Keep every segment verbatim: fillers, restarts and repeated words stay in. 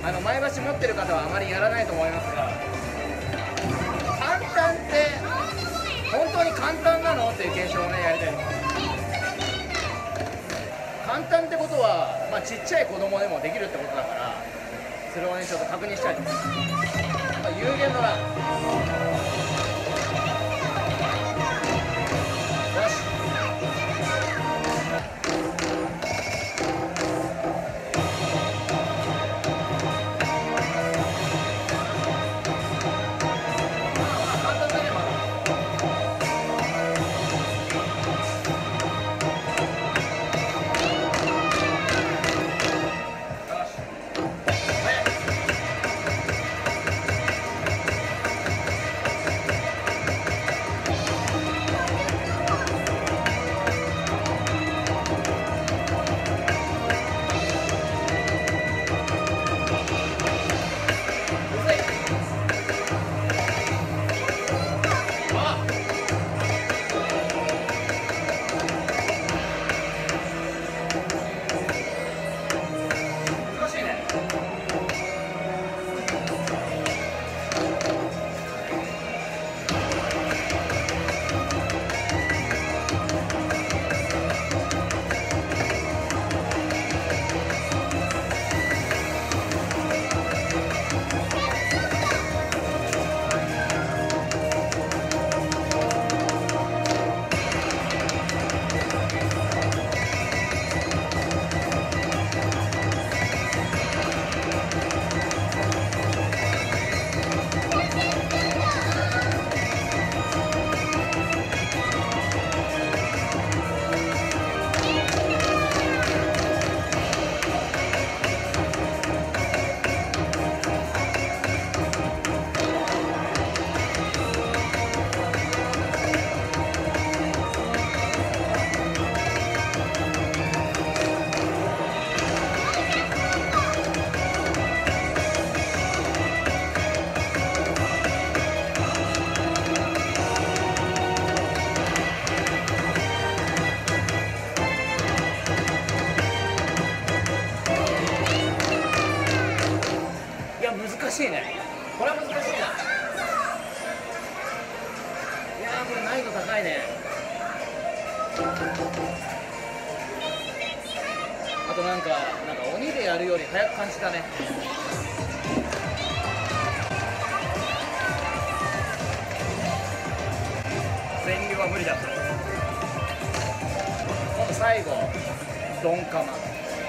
あの前橋持ってる方はあまりやらないと思いますが、簡単って本当に簡単なのっていう検証をねやりたいと思います。簡単ってことは、まあ、ちっちゃい子供でもできるってことだから、それをねちょっと確認したいと思います。まあ、有限の欄、よし。難しいね。これは難しいな。いやー、これ難易度高いね。あとなんかなんか鬼でやるより早く感じたね。全流は無理だった。今度最後ドンカマ。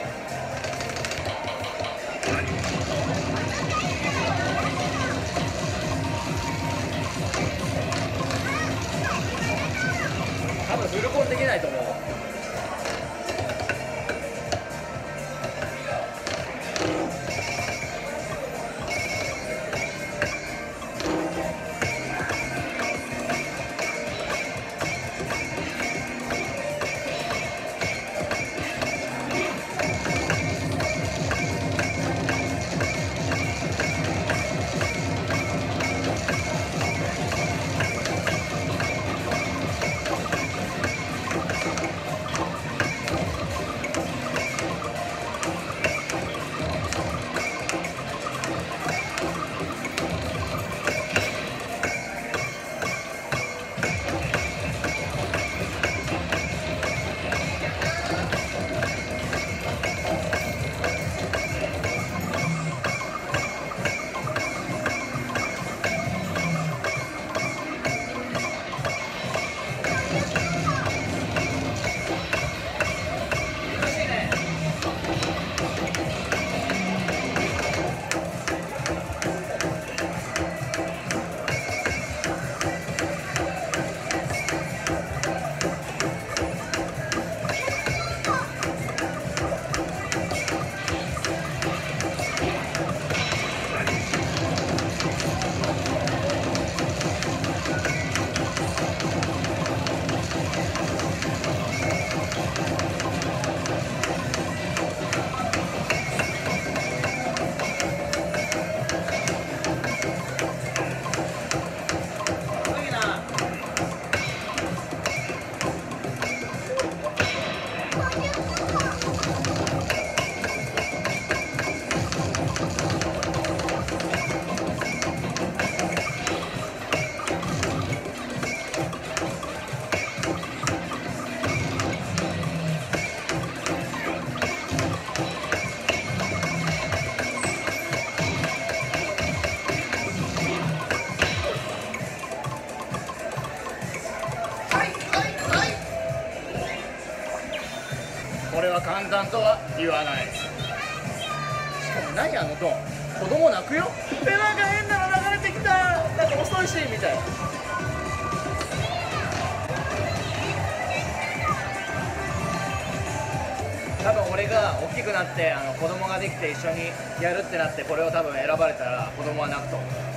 多分フルコンできないと思う。 俺は簡単とは言わない。しかも何あのドン、子供泣くよ。え、なんか変なの流れてきた、なんか遅いしみたいな。多分俺が大きくなってあの子供ができて一緒にやるってなってこれを多分選ばれたら子供は泣くと思う。